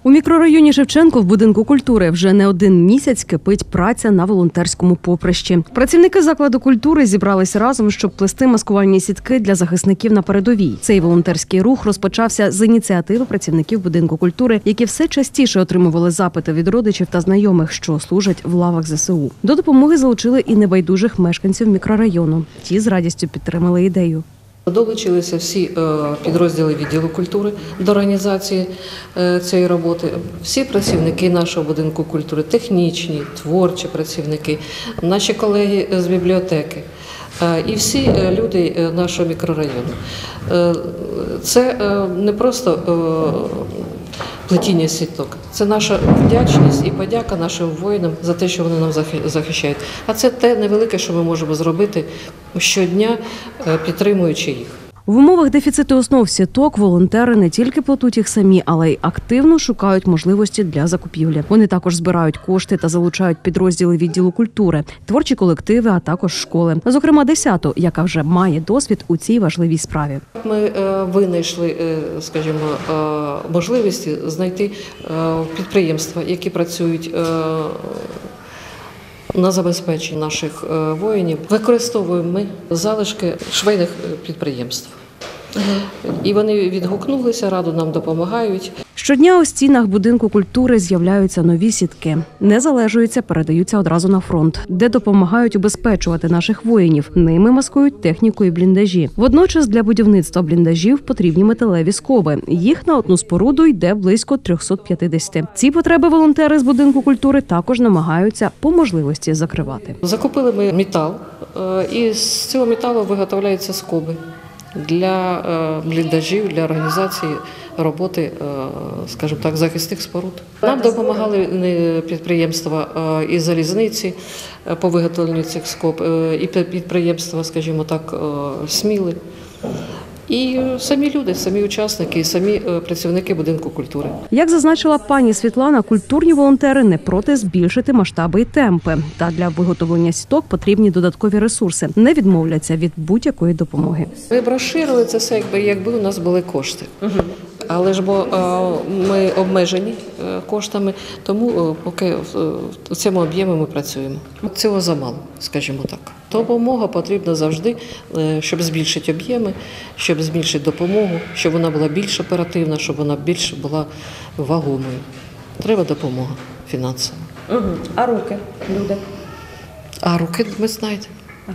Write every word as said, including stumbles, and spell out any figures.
У мікрорайоні Шевченко в будинку культури вже не один місяць кипить праця на волонтерському поприщі. Працівники закладу культури зібрались разом, щоб плести маскувальні сітки для захисників на передовій. Цей волонтерський рух розпочався з ініціативи працівників будинку культури, які все частіше отримували запити від родичів та знайомих, що служать в лавах зе се у. До допомоги залучили і небайдужих мешканців мікрорайону. Ті з радістю підтримали ідею. Долучилися всі підрозділи відділу культури до організації цієї роботи. Всі працівники нашого будинку культури, технічні, творчі працівники, наші колеги з бібліотеки і всі люди нашого мікрорайону. Це не просто плетіння сіток, це наша вдячність і подяка нашим воїнам за те, що вони нам захищають. А це те невелике, що ми можемо зробити щодня, підтримуючи їх. В умовах дефіциту основ сіток волонтери не тільки плетуть їх самі, але й активно шукають можливості для закупівлі. Вони також збирають кошти та залучають підрозділи відділу культури, творчі колективи, а також школи. Зокрема, десяту, яка вже має досвід у цій важливій справі. Ми винайшли, скажімо, можливості знайти підприємства, які працюють на забезпечення наших воїнів. Використовуємо ми залишки швейних підприємств. Угу. І вони відгукнулися, радо нам допомагають. Щодня у стінах будинку культури з'являються нові сітки. Не залежуються, передаються одразу на фронт, де допомагають убезпечувати наших воїнів. Ними маскують техніку і бліндажі. Водночас для будівництва бліндажів потрібні металеві скоби. Їх на одну споруду йде близько триста п'ятдесят. Ці потреби волонтери з будинку культури також намагаються по можливості закривати. Закупили ми метал, і з цього металу виготовляються скоби для бліндажів, для організації роботи, скажімо так, захисних споруд. Нам допомагали підприємства і залізниці по виготовленню цих скоб, і підприємства, скажімо так, Сміли. І самі люди, самі учасники, самі працівники будинку культури. Як зазначила пані Світлана, культурні волонтери не проти збільшити масштаби і темпи. Та для виготовлення сіток потрібні додаткові ресурси. Не відмовляться від будь-якої допомоги. Ми б розширили це все, якби, якби у нас були кошти. Угу. Але ж бо ми обмежені коштами, тому поки в цьому об'ємі ми працюємо. Цього замало, скажімо так. Допомога потрібна завжди, щоб збільшити об'єми, щоб збільшити допомогу, щоб вона була більш оперативна, щоб вона більш була вагомою. Треба допомога фінансова. Угу. А руки, люди? А руки, ви знаєте.